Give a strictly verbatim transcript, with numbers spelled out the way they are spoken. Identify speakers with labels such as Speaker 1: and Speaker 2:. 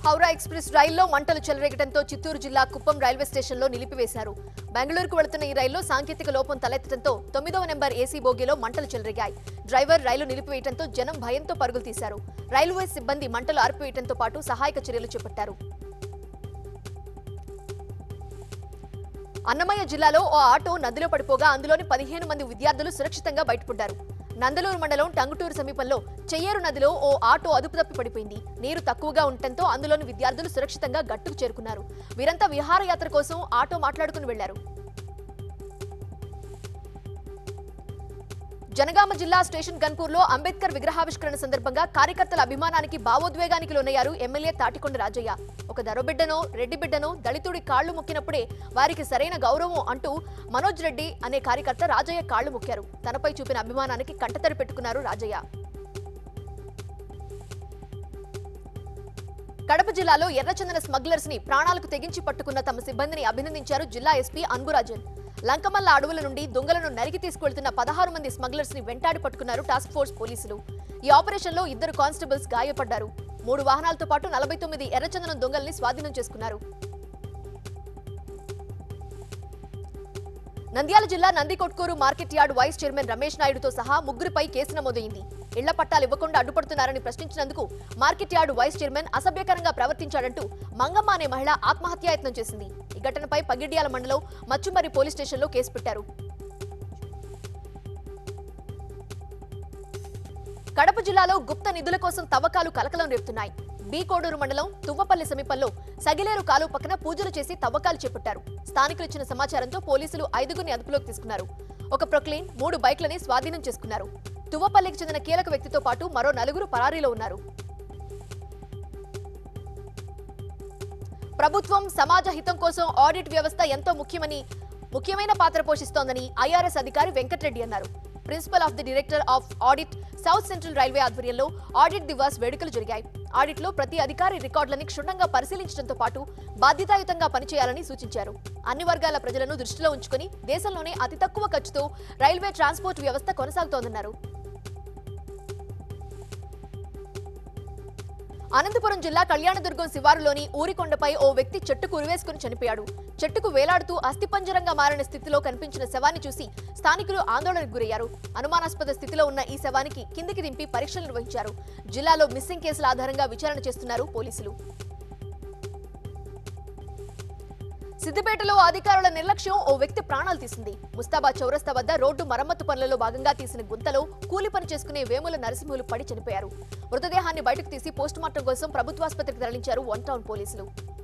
Speaker 1: Howrah express రైల్లో మంటలు చెలరేగడంతో చిత్తూరు జిల్లా కుప్పం రైల్వే స్టేషన్లో నిలిపివేశారు. బెంగళూరుకు వెళుతున్న ఈ రైల్లో సాంకేతిక లోపం తలెత్తడంతో తొమ్మిదవ నెంబర్ ఏసీ బోగీలో మంటలు చెలరేగాయి. డ్రైవర్ రైలు నిలిపివేయడంతో జనం భయంతో పరుగులు తీశారు. రైల్వే సిబ్బంది మంటలు ఆర్పివేయడంతో పాటు సహాయక చర్యలు చేపట్టారు. అన్నమయ్య జిల్లాలో ఓ ఆటో నదిలో పడిపోగా అందులోని పదిహేను మంది విద్యార్థులు సురక్షితంగా బయటపడ్డారు. నందలూరు మండలం టంగుటూరు సమీపంలో చెయ్యేరు నదిలో ఓ ఆటో అదుపు తప్పి పడిపోయింది. నీరు తక్కువగా ఉండటంతో అందులోని విద్యార్థులు సురక్షితంగా గట్టుకు చేరుకున్నారు. వీరంతా విహారయాత్ర కోసం ఆటో మాట్లాడుకుని వెళ్లారు. జనగామ జిల్లా స్టేషన్ గన్పూర్లో అంబేద్కర్ విగ్రహావిష్కరణ సందర్భంగా కార్యకర్తల అభిమానానికి భావోద్వేగానికి లోనయ్యారు ఎమ్మెల్యే తాటికొండ రాజయ్య. ఒక దొరబిడ్డనో రెడ్డి బిడ్డనో దళితుడి కాళ్లు మొక్కినప్పుడే వారికి సరైన గౌరవం అంటూ మనోజ్ రెడ్డి అనే కార్యకర్త రాజయ్య కాళ్లు మొక్కారు. తనపై చూపిన అభిమానానికి కంటతడి పెట్టుకున్నారు రాజయ్య. కడప జిల్లాలో ఎర్రచందన స్మగ్లర్స్ ని ప్రాణాలకు తెగించి పట్టుకున్న తమ సిబ్బందిని అభినందించారు జిల్లా ఎస్పీ అన్బురాజన్. లంకమల్ల అడవుల నుండి దొంగలను నరికి తీసుకువెళ్తున్న పదహారు మంది స్మగ్లర్స్ ని వెంటాడి పట్టుకున్నారు టాస్క్ ఫోర్స్ పోలీసులు. ఈ ఆపరేషన్ లో ఇద్దరు కానిస్టేబుల్స్ గాయపడ్డారు. మూడు వాహనాలతో పాటు నలభై తొమ్మిది ఎర్రచందనం దొంగల్ని స్వాధీనం చేసుకున్నారు. నంద్యాల జిల్లా Nandikotkur market yard vice chairman Ramesh నాయుడుతో సహా ముగ్గురిపై కేసు నమోదైంది. ఇళ్ల పట్టాలు ఇవ్వకుండా అడ్డుపడుతున్నారని ప్రశ్నించినందుకు మార్కెట్ యార్డ్ వైస్ చైర్మన్ అసభ్యకరంగా ప్రవర్తించాడంటూ మంగమ్మ అనే మహిళ ఆత్మహత్యాయత్నం చేసింది. ఈ ఘటనపై పగిడ్యాల మండలం మచ్చుమర్రి పోలీస్ స్టేషన్లో కేసు పెట్టారు. కడప జిల్లాలో గుప్త నిధుల కోసం తవ్వకాలు కలకలం రేపుతున్నాయి. బి కోడూరు మండలం తువ్వపల్లి సమీపంలో సగిలేరు కాలువ పక్కన పూజలు చేసి తవ్వకాలు చేపట్టారు. స్థానికులు ఇచ్చిన సమాచారంతో పోలీసులు ఐదుగురిని అదుపులోకి తీసుకున్నారు. ఒక ప్రొక్లీన్, మూడు బైక్లని స్వాధీనం చేసుకున్నారు. తువ్వపల్లికి చెందిన కీలక వ్యక్తితో పాటు మరో నలుగురు పరారీలో ఉన్నారు. ప్రభుత్వం సమాజ హితం కోసం ఆడిట్ వ్యవస్థ ఎంతో ముఖ్యమని ముఖ్యమైన పాత్ర పోషిస్తోందని ఐఆర్ఎస్ అధికారి వెంకటరెడ్డి అన్నారు. Principal of the director of audit South Central Railway ఆధ్వర్యంలో ఆడిట్ దివాస్ వేడుకలు జరిగాయి. ఆడిట్ లో ప్రతి అధికారి రికార్డులని క్షుణ్ణంగా పరిశీలించడంతో పాటు బాధ్యతాయుతంగా పనిచేయాలని సూచించారు. అన్ని వర్గాల ప్రజలను దృష్టిలో ఉంచుకుని దేశంలోనే అతి తక్కువ ఖర్చుతో రైల్వే ట్రాన్స్పోర్ట్ వ్యవస్థ కొనసాగుతోందన్నారు. అనంతపురం జిల్లా కళ్యాణదుర్గం శివారులోని ఊరికొండపై ఓ వ్యక్తి చెట్టుకు ఉరివేసుకుని చనిపోయాడు. చెట్టుకు వేలాడుతూ అస్థిపంజరంగా మారిన స్థితిలో కనిపించిన శవాన్ని చూసి స్థానికులు ఆందోళనకు గురయ్యారు. అనుమానాస్పద స్థితిలో ఉన్న ఈ శవానికి కిందికి దింపి పరీక్షలు నిర్వహించారు. జిల్లాలో మిస్సింగ్ కేసుల ఆధారంగా విచారణ చేస్తున్నారు పోలీసులు. సిద్దిపేటలో అధికారుల నిర్లక్ష్యం ఓ వ్యక్తి ప్రాణాలు తీసింది. ముస్తాబా చౌరస్తా వద్ద రోడ్డు మరమ్మతు పనులలో భాగంగా తీసిన గుంతలో కూలి పని చేసుకునే వేముల నరసింహులు పడి చనిపోయారు. మృతదేహాన్ని బయటకు తీసి పోస్టుమార్టం కోసం ప్రభుత్వాసుపత్రికి తరలించారు వన్ టౌన్ పోలీసులు.